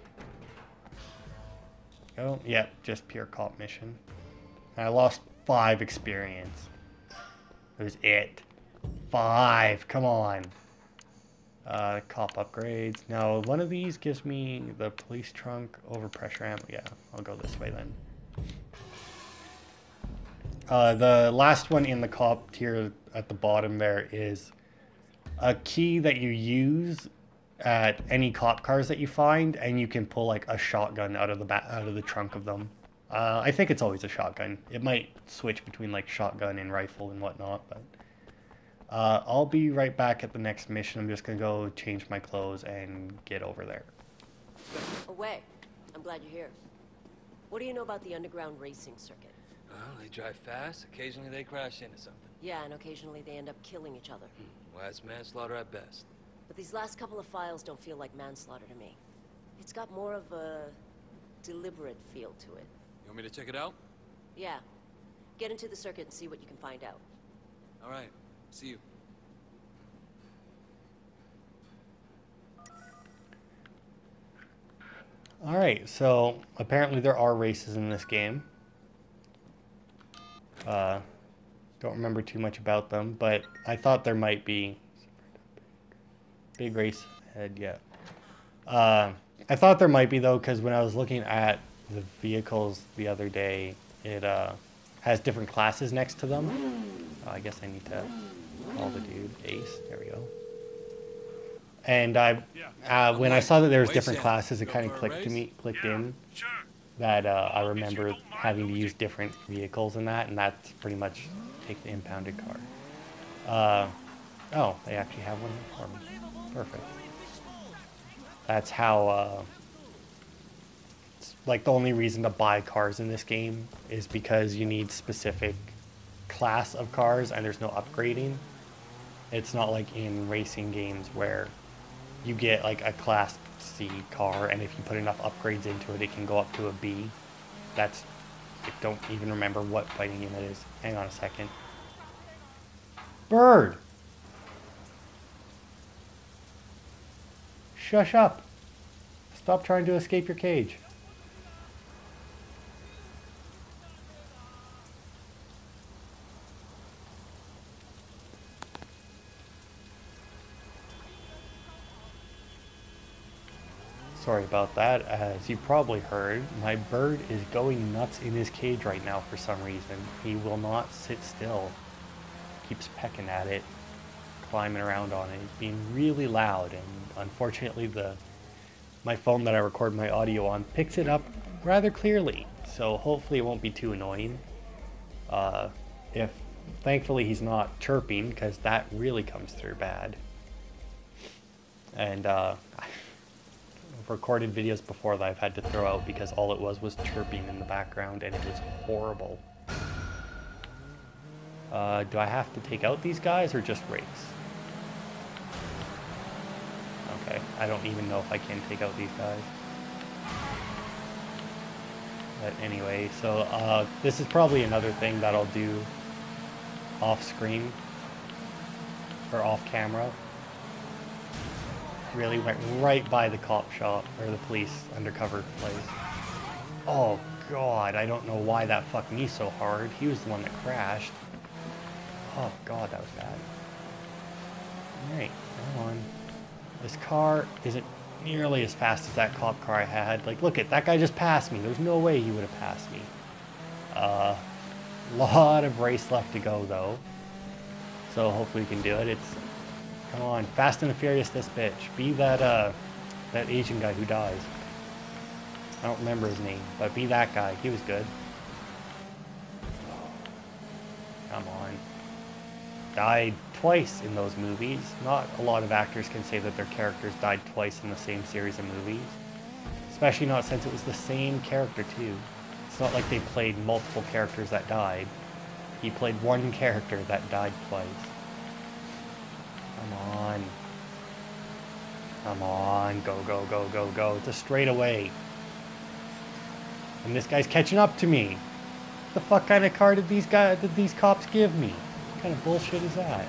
Speaker 1: Oh, yep, just pure cop mission. I lost five experience. It was it. Five, come on. Uh, cop upgrades. Now, one of these gives me the police trunk, overpressure ammo. Yeah, I'll go this way then. Uh, the last one in the cop tier at the bottom there is a key that you use at any cop cars that you find, and you can pull like a shotgun out of the back out of the trunk of them. Uh, I think it's always a shotgun. It might switch between like shotgun and rifle and whatnot, but uh, I'll be right back at the next mission. I'm just gonna go change my clothes and get over there.
Speaker 9: Away. I'm glad you're here. What do you know about the underground racing circuit?
Speaker 3: Well, they drive fast. Occasionally they crash into something.
Speaker 9: Yeah, and occasionally they end up killing each other.
Speaker 3: Hmm. Well, that's manslaughter at best.
Speaker 9: But these last couple of files don't feel like manslaughter to me. It's got more of a deliberate feel to it.
Speaker 3: You want me to check it out?
Speaker 9: Yeah. Get into the circuit and see what you can find out.
Speaker 3: All right. See you.
Speaker 1: Alright, so apparently there are races in this game. Uh, don't remember too much about them, but I thought there might be. Big race ahead, yeah. Uh, I thought there might be though, because when I was looking at the vehicles the other day, it uh, has different classes next to them. Oh, I guess I need to call the dude Ace. There we go. And I, uh, when I saw that there was different classes, it kind of clicked to me, clicked in that uh, I remember having to use different vehicles in that, and that's pretty much take the impounded car. Uh, oh, they actually have one for me. Perfect. That's how, uh, it's like the only reason to buy cars in this game is because you need specific class of cars and there's no upgrading. It's not like in racing games where you get like a class C car and if you put enough upgrades into it, it can go up to a B. That's, I don't even remember what fighting game it is. Hang on a second. Bird! Shush up. Stop trying to escape your cage. Sorry about that. As you probably heard, my bird is going nuts in his cage right now for some reason. He will not sit still. Keeps pecking at it, climbing around on it. He's being really loud, and unfortunately the my phone that I record my audio on picks it up rather clearly. So hopefully it won't be too annoying. Uh, if thankfully he's not chirping, because that really comes through bad. And uh, I've recorded videos before that I've had to throw out because all it was was chirping in the background, and it was horrible. Uh, do I have to take out these guys or just race? Okay, I don't even know if I can take out these guys. But anyway, so uh, this is probably another thing that I'll do off screen or off camera. Really went right by the cop shop or the police undercover place. Oh god, I don't know why that fucked me so hard. He was the one that crashed. Oh god, that was bad. Alright, come on. This car isn't nearly as fast as that cop car I had. Like, look at that guy just passed me. There's no way he would have passed me. Uh, lot of race left to go though. So hopefully we can do it. It's, come on, Fast and the Furious this bitch. Be that, uh, that Asian guy who dies. I don't remember his name, but be that guy. He was good. Come on. Died twice in those movies. Not a lot of actors can say that their characters died twice in the same series of movies. Especially not since it was the same character too. It's not like they played multiple characters that died. He played one character that died twice. Come on. Come on. Go, go, go, go, go. It's a straightaway. And this guy's catching up to me. What the fuck kind of car did these guys, did these cops give me? What kind of bullshit is that?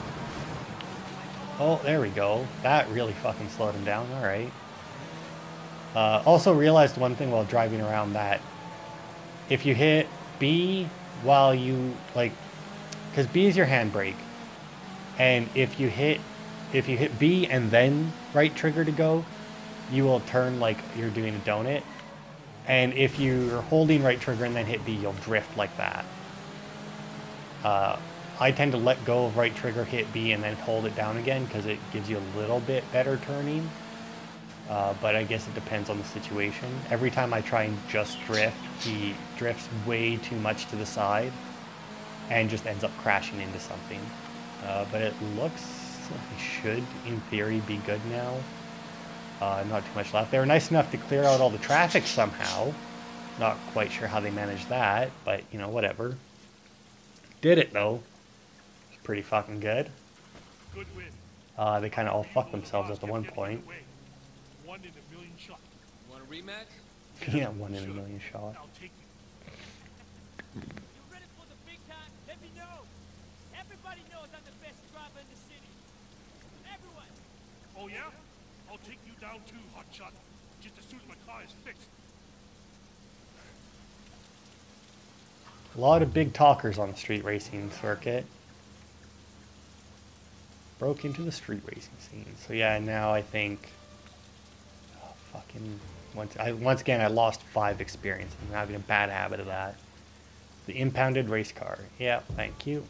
Speaker 1: Oh, there we go. That really fucking slowed him down. Alright. Uh, also realized one thing while driving around, that if you hit B while you, like, because B is your handbrake. And if you hit, if you hit B and then right trigger to go, you will turn like you're doing a donut. And if you're holding right trigger and then hit B, you'll drift like that. Uh, I tend to let go of right trigger, hit B, and then hold it down again because it gives you a little bit better turning. Uh, but I guess it depends on the situation. Every time I try and just drift, he drifts way too much to the side and just ends up crashing into something. Uh, but it looks like it should, in theory, be good now. Uh, not too much left. They were nice enough to clear out all the traffic somehow. Not quite sure how they managed that, but, you know, whatever. Did it, though. It's pretty fucking good.
Speaker 10: Good win.
Speaker 1: Uh, they kind of all fucked themselves at the one point.
Speaker 10: One in a million shot.
Speaker 3: Want a rematch?
Speaker 1: Yeah, one in a million shot.
Speaker 10: I'll take you.
Speaker 2: You ready for the big time? Let me know. Everybody knows I'm the best driver in the city. Everyone.
Speaker 10: Oh yeah? I'll take you down too, hotshot. Just as soon as my car is fixed.
Speaker 1: A lot of big talkers on the street racing circuit. Broke into the street racing scene. So yeah, now I think... Oh, fucking... Once, I, once again, I lost five experience. I'm having a bad habit of that. The impounded race car. Yeah, thank you.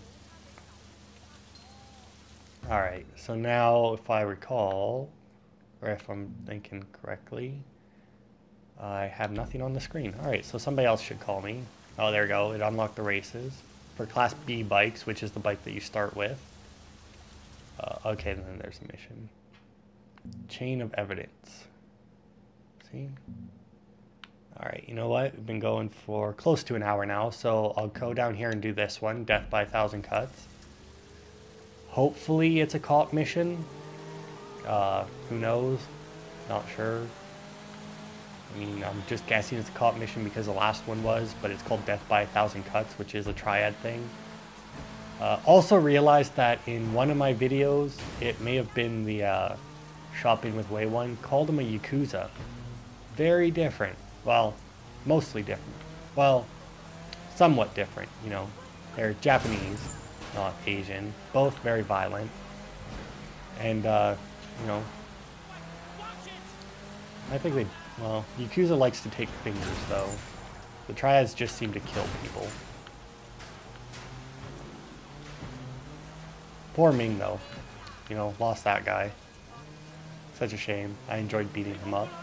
Speaker 1: Alright, so now if I recall, or if I'm thinking correctly, I have nothing on the screen. Alright, so somebody else should call me. Oh, there we go. It unlocked the races for Class B bikes, which is the bike that you start with. Uh, okay, then there's a mission. Chain of evidence. See? Alright, you know what? We've been going for close to an hour now, so I'll go down here and do this one, Death by a Thousand Cuts. Hopefully it's a cop mission. Uh, who knows? Not sure. I mean, I'm just guessing it's a cop mission because the last one was, but it's called Death by a Thousand Cuts, which is a triad thing. Uh, also realized that in one of my videos, it may have been the uh, Shopping with Way one, called him a Yakuza. Very different. Well, mostly different. Well, somewhat different, you know. They're Japanese, not Asian. Both very violent. And, uh, you know, I think they, well, Yakuza likes to take fingers, though. The triads just seem to kill people. Poor Ming, though. You know, lost that guy. Such a shame. I enjoyed beating him up.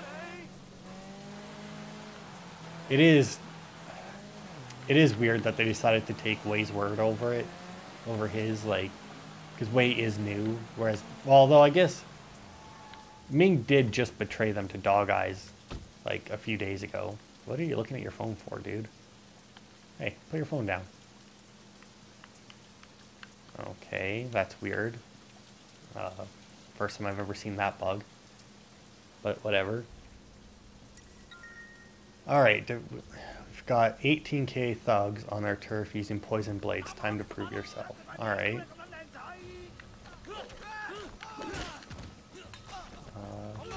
Speaker 1: It is, it is weird that they decided to take Wei's word over it, over his, like, because Wei is new, whereas, well, although I guess Ming did just betray them to Dog Eyes, like, a few days ago. What are you looking at your phone for, dude? Hey, put your phone down. Okay, that's weird. Uh, first time I've ever seen that bug. But whatever. Alright, we've got eighteen K thugs on our turf using poison blades. Time to prove yourself. Alright. Uh,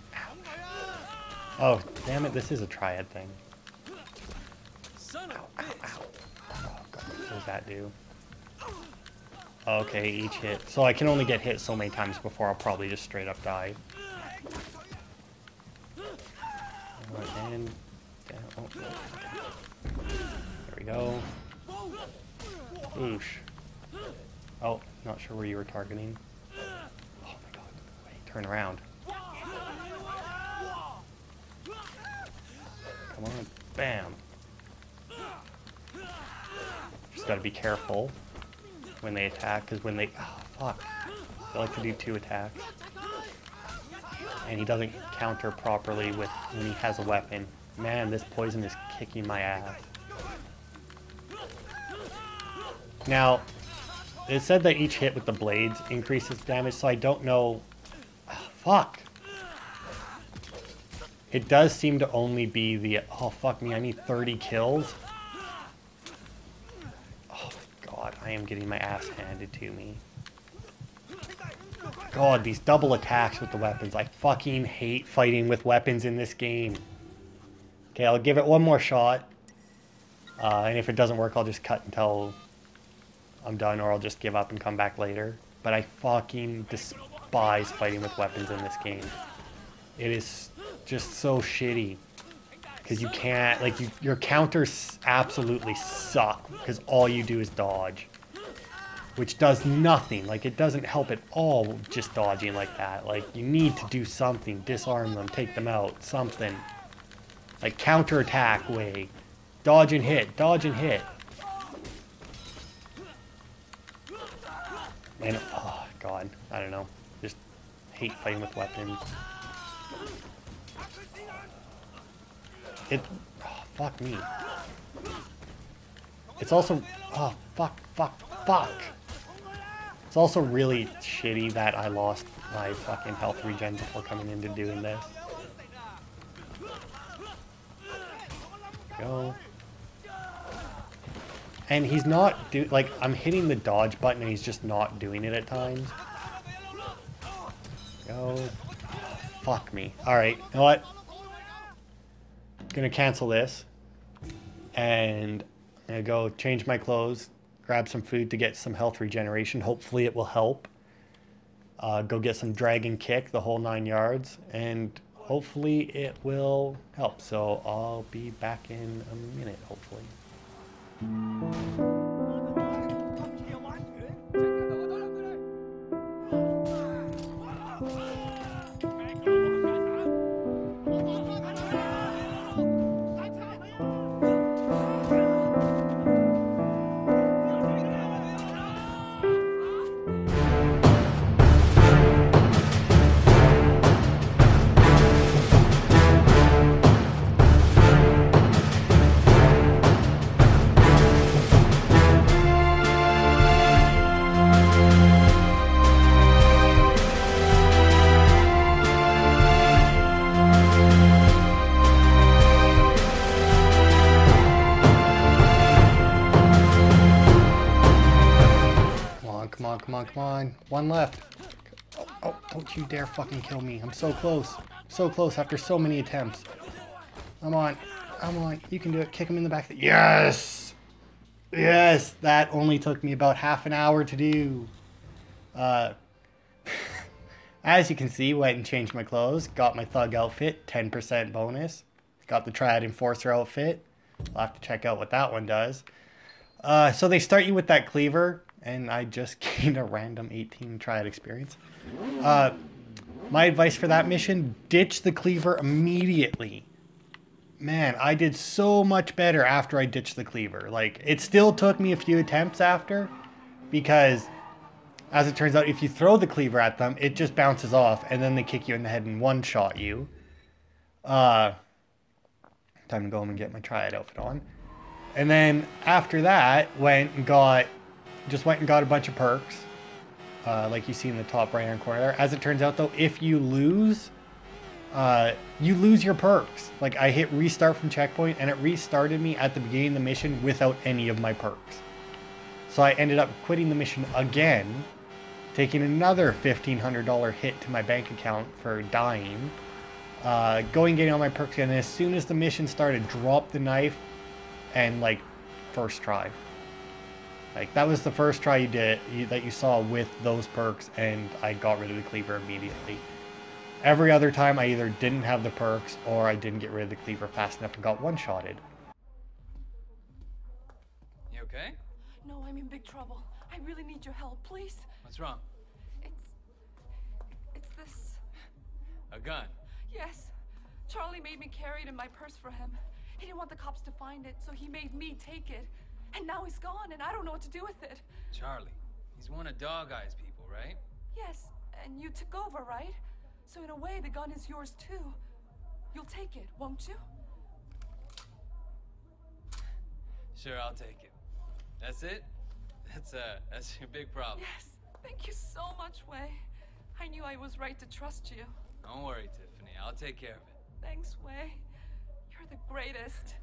Speaker 1: oh, damn it, this is a triad thing. Ow, ow, ow. Oh, God, what does that do? Okay, each hit. So I can only get hit so many times before I'll probably just straight up die. And down. Oh, there we go. Oosh. Oh, not sure where you were targeting. Oh my god. Wait, turn around. Come on. Bam. Just gotta be careful when they attack, because when they... Oh, fuck. They like to do two attacks. And he doesn't counter properly with when he has a weapon. Man, this poison is kicking my ass. Now, it said that each hit with the blades increases damage, so I don't know... Oh, fuck! It does seem to only be the... Oh, fuck me, I need thirty kills? Oh, God, I am getting my ass handed to me. God, these double attacks with the weapons. I fucking hate fighting with weapons in this game. Okay, I'll give it one more shot. Uh, and if it doesn't work, I'll just cut until I'm done, or I'll just give up and come back later. But I fucking despise fighting with weapons in this game. It is just so shitty. Because you can't, like, you, your counters absolutely suck. Because all you do is dodge. Which does nothing. Like, it doesn't help at all just dodging like that. Like, you need to do something. Disarm them, take them out, something. Like, counterattack way. Dodge and hit, dodge and hit. And, oh, God, I don't know. Just hate fighting with weapons. It, oh, fuck me. It's also, oh, fuck, fuck, fuck. It's also really shitty that I lost my fucking health regen before coming into doing this. Go. And he's not do like I'm hitting the dodge button and he's just not doing it at times. Go. Fuck me. Alright, you know what? Gonna cancel this. And I'm gonna go change my clothes. Grab some food to get some health regeneration. Hopefully it will help. Uh, go get some Dragon Kick, the whole nine yards. And hopefully it will help. So I'll be back in a minute, hopefully. come on, come on. One left. Oh, oh, don't you dare fucking kill me. I'm so close. So close after so many attempts. Come on. Come on. You can do it. Kick him in the back. Yes! Yes! That only took me about half an hour to do. Uh, as you can see, went and changed my clothes. Got my thug outfit. ten percent bonus. Got the Triad Enforcer outfit. I'll have to check out what that one does. Uh, so they start you with that cleaver, and I just gained a random eighteen Triad experience. Uh, my advice for that mission, ditch the cleaver immediately. Man, I did so much better after I ditched the cleaver. Like, it still took me a few attempts after, because, as it turns out, if you throw the cleaver at them, it just bounces off, and then they kick you in the head and one-shot you. Uh, time to go home and get my Triad outfit on. And then after that, went and got, just went and got a bunch of perks, uh, like you see in the top right hand corner there. As it turns out though, if you lose, uh, you lose your perks. Like I hit restart from checkpoint and it restarted me at the beginning of the mission without any of my perks. So I ended up quitting the mission again, taking another fifteen hundred dollar hit to my bank account for dying, uh, going getting all my perks again, and as soon as the mission started, dropped the knife, and like first try. Like that was the first try you did you, that you saw with those perks, and I got rid of the cleaver immediately. Every other time I either didn't have the perks or I didn't get rid of the cleaver fast enough and got one-shotted.
Speaker 11: You okay?
Speaker 4: No, I'm in big trouble. I really need your help, please.
Speaker 11: What's wrong?
Speaker 4: It's... It's this...
Speaker 11: A gun?
Speaker 4: Yes. Charlie made me carry it in my purse for him. He didn't want the cops to find it, so he made me take it. And now he's gone, and I don't know what to do with it.
Speaker 11: Charlie. He's one of Dog Eye's people, right?
Speaker 4: Yes, and you took over, right? So in a way, the gun is yours too. You'll take it, won't you?
Speaker 11: Sure, I'll take it. That's it? That's, uh, that's your big problem.
Speaker 4: Yes, thank you so much, Wei. I knew I was right to trust you.
Speaker 11: Don't worry, Tiffany. I'll take care of it.
Speaker 4: Thanks, Wei. You're the greatest.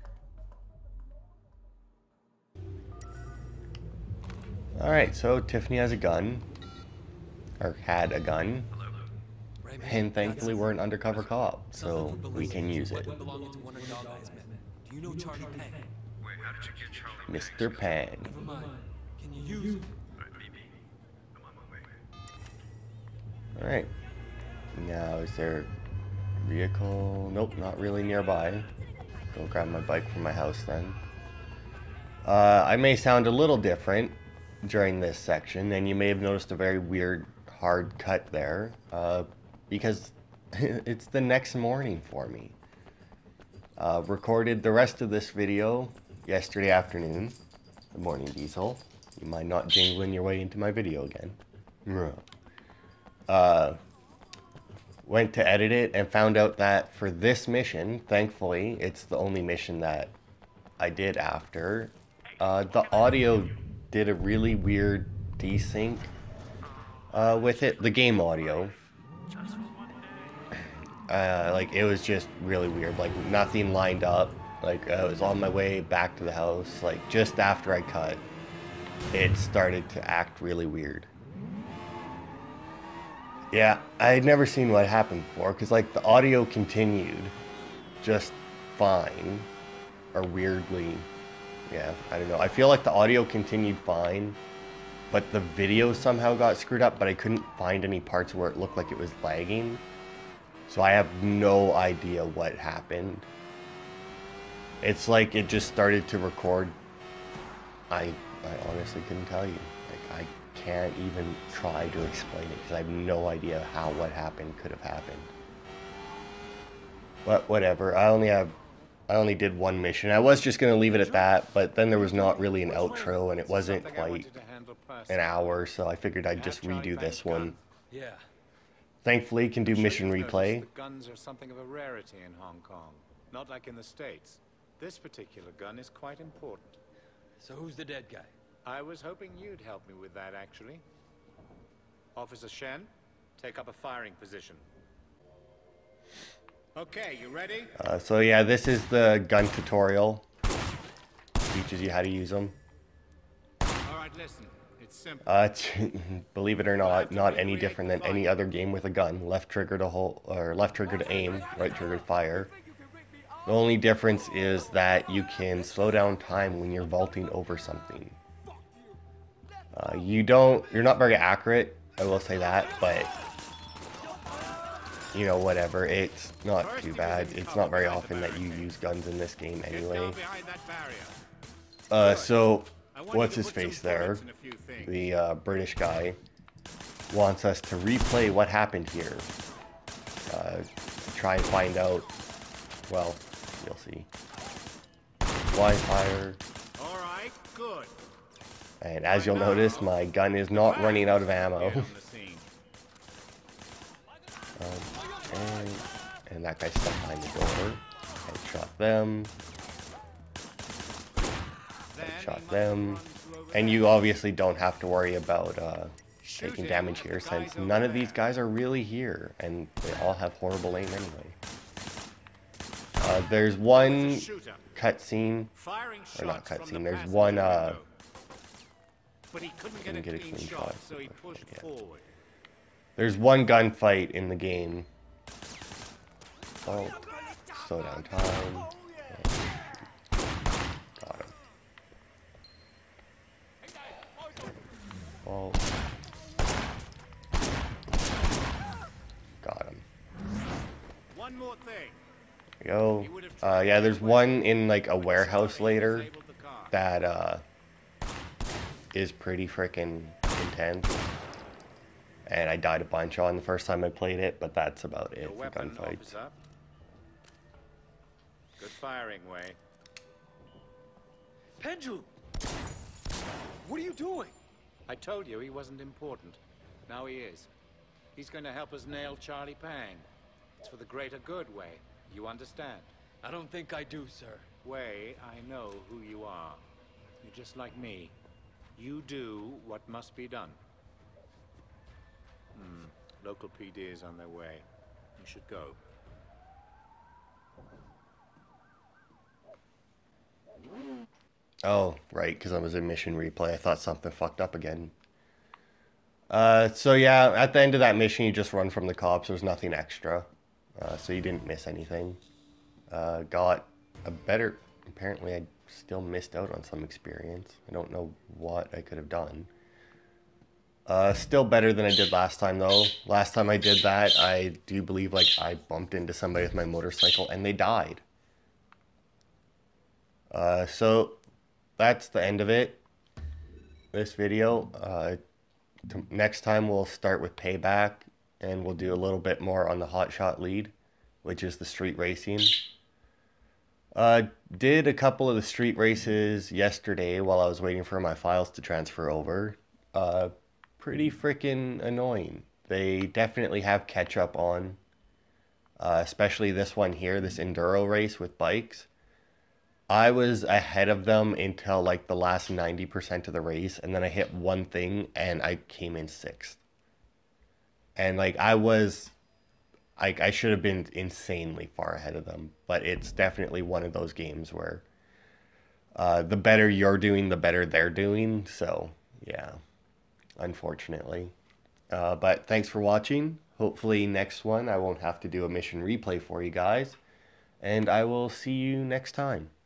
Speaker 1: Alright, so Tiffany has a gun. Or had a gun. And thankfully we're an undercover cop, so we can use it.
Speaker 3: Do you know Charlie Pang?
Speaker 8: Wait, how did you get Charlie?
Speaker 1: Mister Pang.
Speaker 3: Never mind. Can you use it?
Speaker 8: Alright, B B. I'm on my way.
Speaker 1: Alright. Now, is there a vehicle? Nope, not really nearby. Go grab my bike from my house then. Uh, I may sound a little different during this section, and you may have noticed a very weird hard cut there, uh, because it's the next morning for me. Uh, recorded the rest of this video yesterday afternoon. Good morning, Diesel. You mind not jingling your way into my video again. Uh, went to edit it and found out that for this mission, thankfully, it's the only mission that I did after, uh, the audio did a really weird desync uh, with it, the game audio. Uh, like, it was just really weird, like, nothing lined up. Like, I was on my way back to the house, like, just after I cut, it started to act really weird. Yeah, I had never seen what happened before, because, like, the audio continued just fine, or weirdly, yeah, I don't know. I feel like the audio continued fine, but the video somehow got screwed up, but I couldn't find any parts where it looked like it was lagging. So I have no idea what happened. It's like it just started to record. I, I honestly couldn't tell you. Like, I can't even try to explain it because I have no idea how what happened could have happened. But whatever. I only have, I only did one mission. I was just gonna leave it at that, but then there was not really an outro, and it wasn't quite an hour, so I figured I'd just redo this one.
Speaker 11: Yeah.
Speaker 1: Thankfully, can do mission replay.
Speaker 12: The guns are something of a rarity in Hong Kong, not like in the States. This particular gun is quite important.
Speaker 11: So who's the dead guy?
Speaker 12: I was hoping you'd help me with that, actually. Officer Shen, take up a firing position. Okay, you ready?
Speaker 1: Uh, so yeah, this is the gun tutorial. Teaches you how to use them.
Speaker 12: All right, listen. It's It's simple.
Speaker 1: Uh, it's, believe it or not, not any different than any other game with a gun. Left trigger to hold, or left trigger to aim, right trigger to fire. The only difference is that you can slow down time when you're vaulting over something. Uh, you don't, you're not very accurate, I will say that, but you know, whatever. It's not too bad. It's not very often that you use guns in this game anyway. Uh, so, what's his face there? The uh, British guy wants us to replay what happened here. Uh, try and find out, well, you'll see. Blind fire.
Speaker 12: Alright, good.
Speaker 1: And as you'll notice, my gun is not running out of ammo. um, and, and that guy stuck behind the door. I shot them. I shot them. And you obviously don't have to worry about uh, taking damage here, since none of these guys are really here. And they all have horrible aim anyway. Uh, there's one cutscene, or not cutscene, there's one, uh,
Speaker 12: but he couldn't get a
Speaker 1: get a
Speaker 12: clean
Speaker 1: clean
Speaker 12: shot,
Speaker 1: shot,
Speaker 12: so he pushed
Speaker 1: yeah.
Speaker 12: forward.
Speaker 1: There's one gunfight in the game. Oh, slow down time. Got him. Oh. Got him.
Speaker 12: One more thing.
Speaker 1: There you go. Uh, yeah, there's one in like a warehouse later that uh, is pretty freaking intense. And I died a bunch on the first time I played it, but that's about it for gunfights.
Speaker 12: Good firing, Way.
Speaker 3: Pendrew! What are you doing?
Speaker 12: I told you he wasn't important. Now he is. He's going to help us nail Charlie Pang. It's for the greater good, Way. You understand?
Speaker 11: I don't think I do, sir.
Speaker 12: Way, I know who you are. You're just like me. You do what must be done. Hmm. Local P D is on their way. You should go.
Speaker 1: Oh, right, because I was in mission replay. I thought something fucked up again. Uh, so yeah, at the end of that mission, you just run from the cops. There's nothing extra. Uh, so you didn't miss anything. Uh, got a better... Apparently, I still missed out on some experience. I don't know what I could have done. Uh, still better than I did last time, though. Last time I did that, I do believe, like, I bumped into somebody with my motorcycle, and they died. Uh, so, that's the end of it. This video. Uh, t- next time, we'll start with Payback, and we'll do a little bit more on the Hotshot lead, which is the street racing. Uh, did a couple of the street races yesterday while I was waiting for my files to transfer over. Uh, pretty freaking annoying. They definitely have catch up on, uh, especially this one here, this enduro race with bikes. I was ahead of them until like the last ninety percent of the race, and then I hit one thing and I came in sixth. And like I was, I, I should have been insanely far ahead of them, but it's definitely one of those games where uh, the better you're doing, the better they're doing. So yeah, unfortunately. Uh, but thanks for watching. Hopefully next one I won't have to do a mission replay for you guys, and I will see you next time.